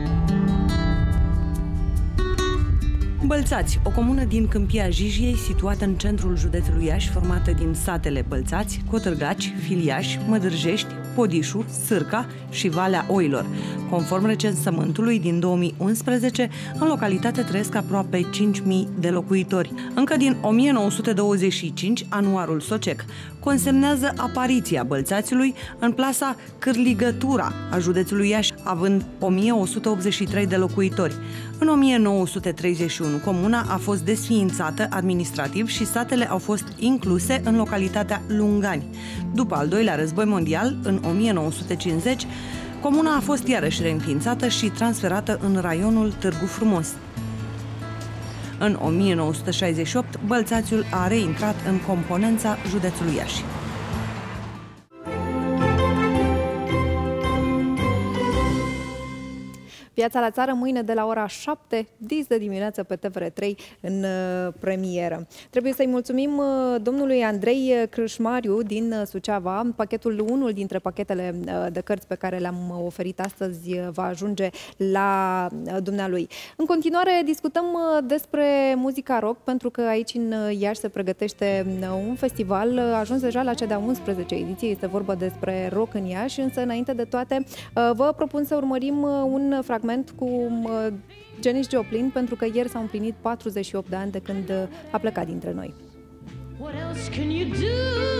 Speaker 20: Bălțați, o comună din Câmpia Jijiei, situată în centrul județului Iași, formată din satele Bălțați, Cotârgaci, Filiași, Mădârjești, Podișu, Sârca și Valea Oilor. Conform recensământului din două mii unsprezece, în localitate trăiesc aproape cinci mii de locuitori. Încă din o mie nouă sute douăzeci și cinci, anuarul Sociec consemnează apariția Bălțațiului în plasa Cârligătura a județului Iași, având o mie o sută optzeci și trei de locuitori. În o mie nouă sute treizeci și unu, comuna a fost desființată administrativ și satele au fost incluse în localitatea Lungani. După al doilea război mondial, în o mie nouă sute cincizeci, comuna a fost iarăși reînființată și transferată în raionul Târgu Frumos. În o mie nouă sute șaizeci și opt, Bălțațiul a reintrat în componența județului Iași.
Speaker 1: Viața la țară mâine de la ora șapte, dis de dimineață pe T V R trei în premieră. Trebuie să-i mulțumim domnului Andrei Crâșmariu din Suceava. Pachetul, unul dintre pachetele de cărți pe care le-am oferit astăzi va ajunge la dumnealui. În continuare discutăm despre muzica rock, pentru că aici în Iași se pregătește un festival ajuns deja la cea de-a unsprezecea ediție. Este vorba despre rock în Iași, însă înainte de toate vă propun să urmărim un fragment cu Janis Joplin, pentru că ieri s-au împlinit patruzeci și opt de ani de când a plecat dintre noi. What else can you do?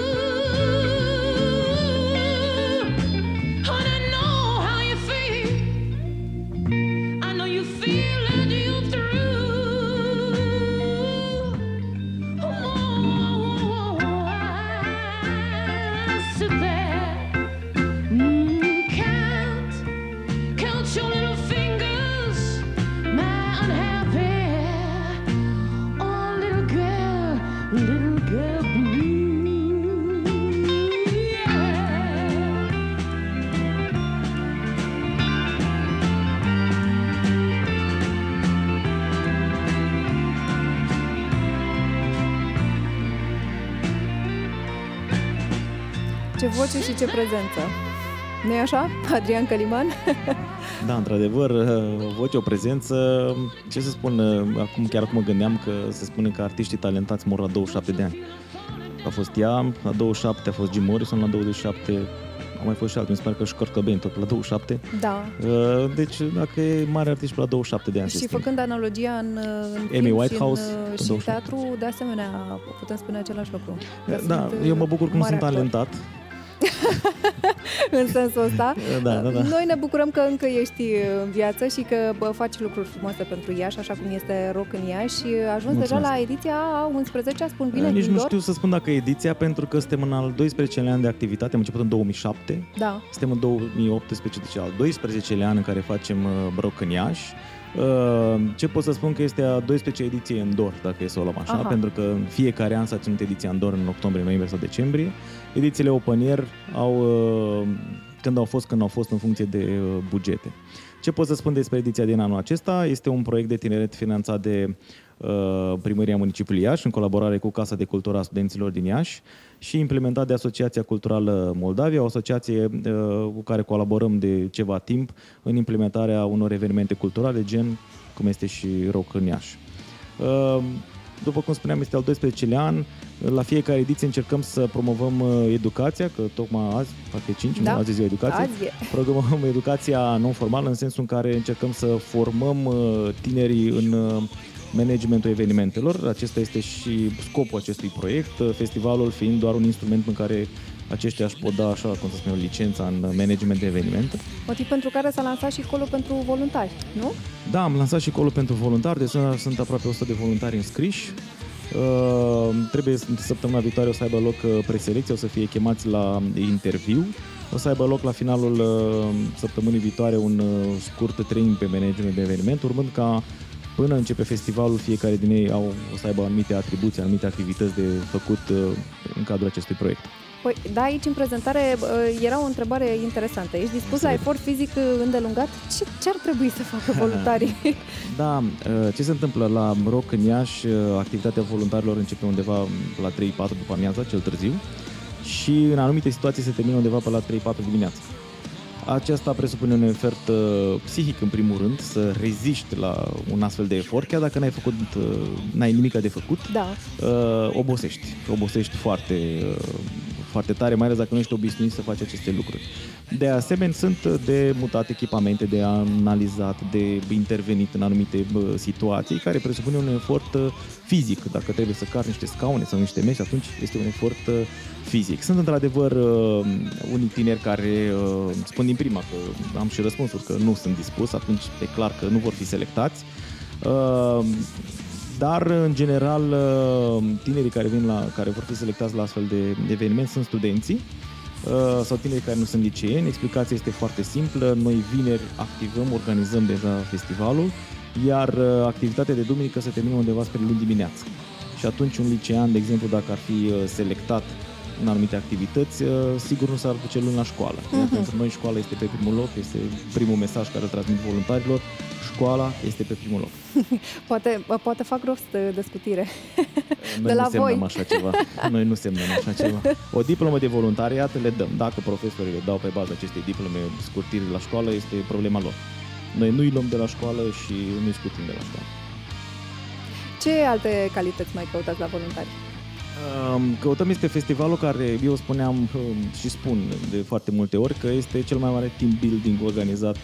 Speaker 1: Ce voce și ce prezență. Nu-i așa, Adrian Căliman?
Speaker 4: Da, într-adevăr, o voce, o prezență. Ce să spun, acum, chiar acum mă gândeam că se spune că artiștii talentați mor la douăzeci și șapte de ani. A fost ea, la douăzeci și șapte a fost Jim Morrison, la douăzeci și șapte a mai fost și altul, mi se pare că și Kurt Cobain tot la douăzeci și șapte.
Speaker 1: Da.
Speaker 4: Deci, dacă e mare artist la douăzeci și șapte de ani.
Speaker 1: Și făcând analogia în, în
Speaker 4: Amy
Speaker 1: film
Speaker 4: Whitehouse,
Speaker 1: și, în, și teatru, de asemenea, putem spune același lucru.
Speaker 4: Da, eu mă bucur că nu sunt talentat.
Speaker 1: În sensul ăsta.
Speaker 4: Da, da, da.
Speaker 1: Noi ne bucurăm că încă ești în viață și că bă, faci lucruri frumoase pentru Iași, așa cum este rock în Iași. Și ajungi deja la ediția a unsprezecea, spun bine?
Speaker 4: Nici nu știu să spun dacă ediția, pentru că suntem în al doisprezecelea an de activitate, am început în două mii șapte.
Speaker 1: Da.
Speaker 4: Suntem în două mii optsprezece, deci al doisprezecelea an în care facem rock în Iași. Ce pot să spun că este a douăsprezecea ediție în Dor, dacă e să o luăm așa, Aha. pentru că în fiecare an s-a ținut ediția în Dor în octombrie, noiembrie sau decembrie. Edițiile open air au, când au fost, când au fost în funcție de bugete. Ce pot să spun despre ediția din anul acesta? Este un proiect de tineret finanțat de uh, Primăria Municipiului Iași, în colaborare cu Casa de Cultură a Studenților din Iași și implementat de Asociația Culturală Moldavia, o asociație uh, cu care colaborăm de ceva timp în implementarea unor evenimente culturale, gen cum este și Rock în Iași. Uh, După cum spuneam, este al doisprezecelea an. La fiecare ediție încercăm să promovăm educația, că tocmai azi, parcă e cinci, da. azi e ziua educației. Promovăm educația non-formală în sensul în care încercăm să formăm tinerii în managementul evenimentelor. Acesta este și scopul acestui proiect, festivalul fiind doar un instrument în care aceștia își pot da, așa cum să spunem, licența în management de evenimente.
Speaker 1: Motiv pentru care s-a lansat și colul pentru voluntari, nu?
Speaker 4: Da, am lansat și colul pentru voluntari, deci sunt aproape o sută de voluntari înscriși. Uh, trebuie săptămâna viitoare o să aibă loc preselecție, o să fie chemați la interviu. O să aibă loc la finalul uh, săptămânii viitoare un uh, scurt training pe management de eveniment, urmând ca până începe festivalul, fiecare din ei au, o să aibă anumite atribuții, anumite activități de făcut uh, în cadrul acestui proiect.
Speaker 1: Păi, da, aici în prezentare era o întrebare interesantă. Ești dispus la efort fizic îndelungat? Ce, ce ar trebui să facă voluntarii?
Speaker 4: Da, ce se întâmplă la Rock în Iași, activitatea voluntarilor începe undeva la trei patru după amiaza, cel târziu, și în anumite situații se termină undeva pe la trei patru dimineața. Aceasta presupune un efort uh, psihic în primul rând, să reziști la un astfel de efort, chiar dacă n-ai făcut, uh, n-ai nimic de făcut,
Speaker 1: da.
Speaker 4: uh, obosești, obosești foarte, uh, foarte tare, mai ales dacă nu ești obișnuit să faci aceste lucruri. De asemenea, sunt de mutat echipamente, de analizat, de intervenit în anumite uh, situații, care presupune un efort uh, fizic. Dacă trebuie să car niște scaune sau niște mese, atunci este un efort uh, fizic. Sunt într-adevăr uh, unii tineri care uh, spun din prima că am și răspunsuri că nu sunt dispus, atunci e clar că nu vor fi selectați. Uh, dar, în general, uh, tinerii care vin la, care vor fi selectați la astfel de eveniment sunt studenții uh, sau tinerii care nu sunt liceeni. Explicația este foarte simplă. Noi vineri activăm, organizăm deja festivalul, iar uh, activitatea de duminică se termină undeva spre luni dimineață. Și atunci un licean, de exemplu, dacă ar fi selectat în anumite activități, sigur nu s-ar duce luni la școală. Uh-huh. Pentru noi școala este pe primul loc, este primul mesaj care îl transmit voluntarilor, școala este pe primul loc.
Speaker 1: Poate, poate fac rost de scutire.
Speaker 4: Noi
Speaker 1: de la
Speaker 4: nu semnăm
Speaker 1: voi.
Speaker 4: așa ceva. Noi nu semnăm așa ceva. O diplomă de voluntariat le dăm. Dacă profesorii le dau pe baza acestei diplome scurtiri la școală, este problema lor. Noi nu îi luăm de la școală și nu îi scurtim de la școală.
Speaker 1: Ce alte calități mai căutați la voluntari?
Speaker 4: Căutăm este festivalul care, eu spuneam și spun de foarte multe ori, că este cel mai mare team building organizat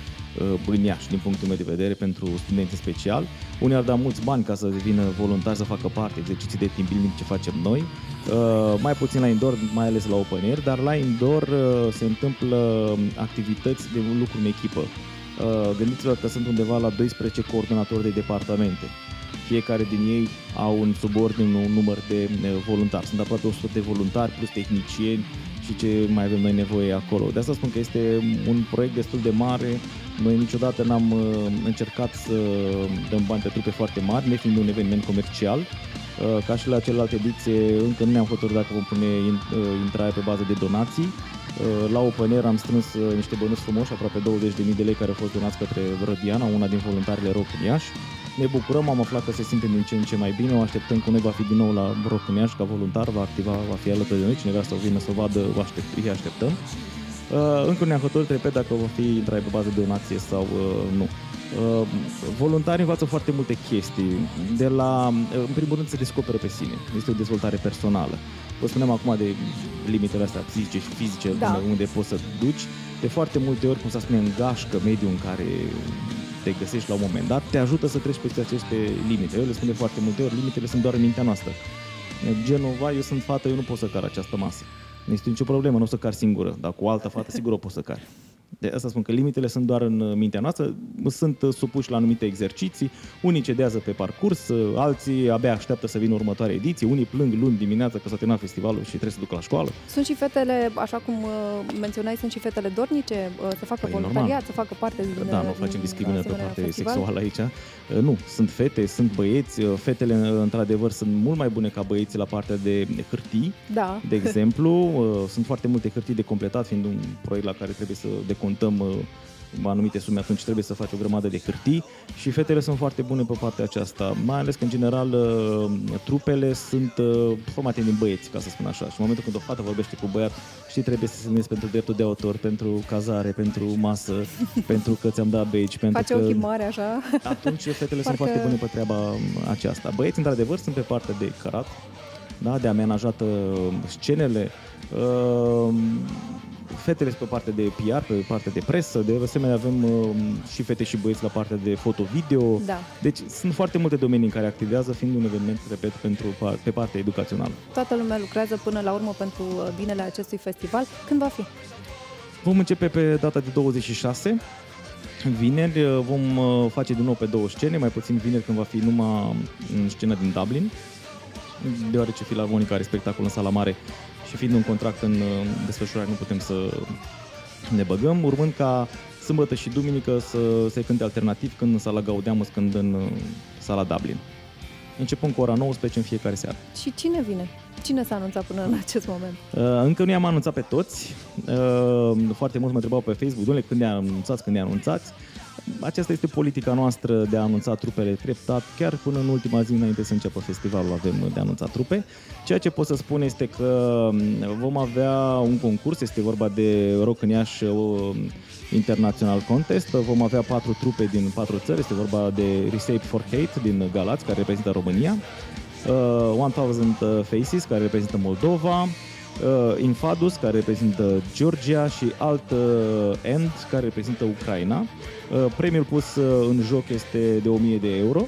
Speaker 4: în Iași, din punctul meu de vedere, pentru studenți special. Unii ar da mulți bani ca să vină voluntari să facă parte exerciții de team building ce facem noi. Mai puțin la indoor, mai ales la open air, dar la indoor se întâmplă activități de lucru în echipă. Gândiți-vă că sunt undeva la doisprezece coordonatori de departamente. Fiecare din ei au un subordin, un număr de voluntari. Sunt aproape o sută de voluntari plus tehnicieni și ce mai avem noi nevoie acolo. De asta spun că este un proiect destul de mare. Noi niciodată n-am încercat să dăm bani pe trupe foarte mari, nefiind un eveniment comercial. Ca și la celelalte ediție, încă nu ne-am hotărât dacă vom pune intrare pe bază de donații. La Open Air am strâns niște bănuți frumoși, aproape douăzeci de mii de lei care au fost donați către Rădiana, una din voluntarile Rock în Iași. Ne bucurăm, am aflat că se simte din ce în ce mai bine, o așteptăm că noi va fi din nou la Rock în Iași ca voluntar, va activa, va fi alături de noi, cineva să vină să o vadă, o aștept, îi așteptăm. Încă ne-am hotărât, repet, dacă va fi intrare pe bază de donație sau nu. Voluntarii învață foarte multe chestii, de la, în primul rând, se descoperă pe sine, este o dezvoltare personală. Vă spunem acum de limitele astea psihice și fizice, da. unde poți să duci, de foarte multe ori, cum să spune, îngașcă mediul în care te găsești la un moment dat, te ajută să treci peste aceste limite. Eu le spun de foarte multe ori, limitele sunt doar în mintea noastră. Genova, eu sunt fată, eu nu pot să car această masă. Nu este nicio problemă, nu o să car singură, dar cu o altă fată sigur o pot să car. De asta spun că limitele sunt doar în mintea noastră, sunt supuși la anumite exerciții, unii cedează pe parcurs, alții abia așteaptă să vină următoarea ediție, unii plâng luni dimineața că s-a terminat festivalul și trebuie să ducă la școală.
Speaker 1: Sunt și fetele, așa cum menționai, sunt și fetele dornice să facă păi voluntariat, normal. Să facă parte din...
Speaker 4: Da, nu facem discriminare pe partea festival. sexuală aici. Nu, sunt fete, sunt băieți, fetele într-adevăr sunt mult mai bune ca băieții la partea de hârtii,
Speaker 1: da.
Speaker 4: De exemplu, sunt foarte multe hârtii de completat, fiind un proiect la care trebuie să decontăm anumite sume, atunci trebuie să faci o grămadă de hârtii și fetele sunt foarte bune pe partea aceasta, mai ales că în general trupele sunt formate din băieți, ca să spun așa, și în momentul când o fată vorbește cu băiat, știi, trebuie să se semnezi pentru dreptul de autor, pentru cazare, pentru masă, pentru că ți-am dat badge, pentru
Speaker 1: face
Speaker 4: că...
Speaker 1: ochii mari așa.
Speaker 4: Atunci fetele Parcă... sunt foarte bune pe treaba aceasta. Băieții, într-adevăr, sunt pe partea de cărat, da, de amenajat scenele, uh, fetele sunt pe partea de P R, pe partea de presă, de asemenea avem uh, și fete și băieți la partea de foto-video.
Speaker 1: Da.
Speaker 4: Deci sunt foarte multe domenii în care activează, fiind un eveniment, repet, pentru, pe partea educațională.
Speaker 1: Toată lumea lucrează până la urmă pentru binele acestui festival. Când va fi?
Speaker 4: Vom începe pe data de douăzeci și șase, vineri, vom face din nou pe două scene, mai puțin vineri când va fi numai în scena din Dublin, deoarece Filarmonica are spectacol în sala mare și fiind un contract în desfășurare nu putem să ne băgăm, urmând ca sâmbătă și duminică să se cânte alternativ, când în sala Gaudeamus, când în sala Dublin. Începând cu ora nouăsprezece în fiecare seară.
Speaker 1: Și cine vine? Cine s-a anunțat până în acest moment?
Speaker 4: Uh, încă nu i-am anunțat pe toți. Uh, foarte mulți mă întrebau pe Facebook, dom'le, când i-a anunțați, când i-a anunțați. Aceasta este politica noastră de a anunța trupele treptat, chiar până în ultima zi înainte să înceapă festivalul avem de anunțat trupe. Ceea ce pot să spun este că vom avea un concurs, este vorba de Rock în Iași International Contest. Vom avea patru trupe din patru țări, este vorba de Recipe for Hate din Galați, care reprezintă România, uh, one thousand Faces, care reprezintă Moldova, uh, Infadus, care reprezintă Georgia și Alt uh, End, care reprezintă Ucraina. Uh, premiul pus uh, în joc este de o mie de euro.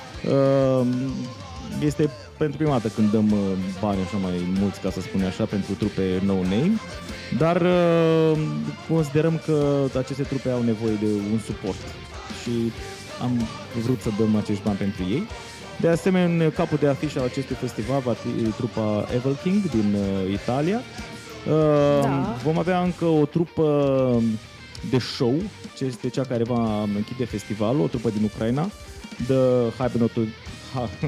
Speaker 4: Uh, este pentru prima dată când dăm uh, bani așa mai mulți, ca să spun așa, pentru trupe no-name, dar uh, considerăm că aceste trupe au nevoie de un suport și am vrut să dăm acești bani pentru ei. De asemenea, în capul de afiș al acestui festival va fi trupa Evil King din uh, Italia. Uh, da. Vom avea încă o trupă de show, ce este cea care va închide festivalul, o trupă din Ucraina, The Hibernatory,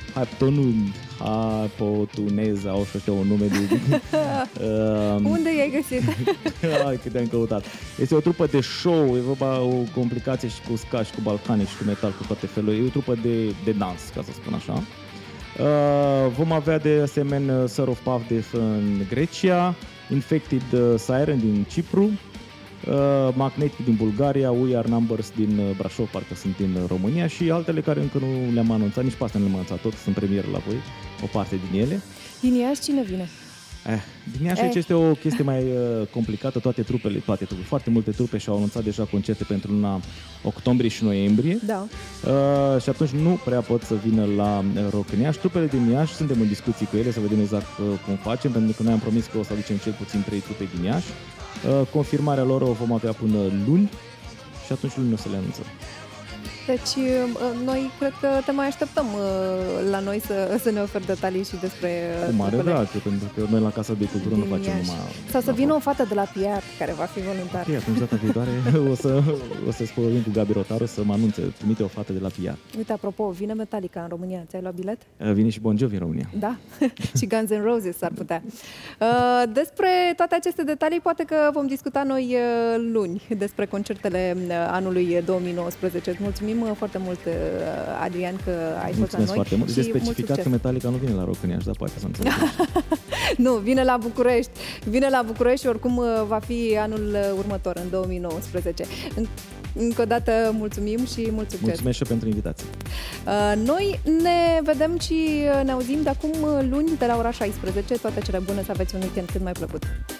Speaker 4: Hypotuneza, o să știu un nume de...
Speaker 1: uh, Unde i-ai găsit?
Speaker 4: Hai că te-am căutat. Este o trupă de show, e vorba o complicație și cu ska și cu balcanic și cu metal, cu toate felurile. E o trupă de, de dans, ca să spun așa. Uh, vom avea de asemenea Sir of Pavdef în Grecia, Infected Siren din Cipru, uh, Magnetic din Bulgaria, We Are Numbers din Brașov, parcă sunt din România, și altele care încă nu le-am anunțat, nici pe astea nu le-am anunțat, tot sunt premiere la voi, o parte din ele.
Speaker 1: Din Iași cine vine?
Speaker 4: Eh, din Iași aici este o chestie mai uh, complicată, toate trupele, toate trupe, foarte multe trupe și-au anunțat deja concerte pentru luna octombrie și noiembrie.
Speaker 1: Da.
Speaker 4: Uh, și atunci nu prea pot să vină la Rock în Iași. Trupele din Iași, suntem în discuții cu ele să vedem exact uh, cum facem, pentru că noi am promis că o să aducem cel puțin trei trupe din Iași. Uh, confirmarea lor o vom avea până luni și atunci luni o să le anunțăm.
Speaker 1: Deci noi cred că te mai așteptăm la noi să, să ne oferi detalii și despre...
Speaker 4: Cu mare drag, pentru că noi la Casa de Cultură nu facem
Speaker 1: Iași.
Speaker 4: numai...
Speaker 1: Sau să vină o fată de la P R care va fi voluntar.
Speaker 4: Ok, atunci data viitoare o să, o să spun cu Gabi Rotaru să mă anunțe, trimite o fată de la P R.
Speaker 1: Uite, apropo, vine Metallica în România, ți-ai luat bilet?
Speaker 4: Vine și Bon Jovi în România.
Speaker 1: Da, și Guns N' Roses s-ar putea. Despre toate aceste detalii poate că vom discuta noi luni, despre concertele anului două mii nouăsprezece. Îți mulțumim foarte mult, Adrian, că ai fost la noi.
Speaker 4: Foarte mult.
Speaker 1: Și
Speaker 4: este specificat că Metallica nu vine la Rock în Iași, dar poate să înțelegem.
Speaker 1: Nu, vine la București. Vine la București și oricum va fi anul următor, în două mii nouăsprezece. Încă o dată mulțumim și mult succes.
Speaker 4: Mulțumesc și pentru invitație.
Speaker 1: Noi ne vedem și ne auzim de acum luni de la ora șaisprezece. Toate cele bune, să aveți un weekend cât mai plăcut.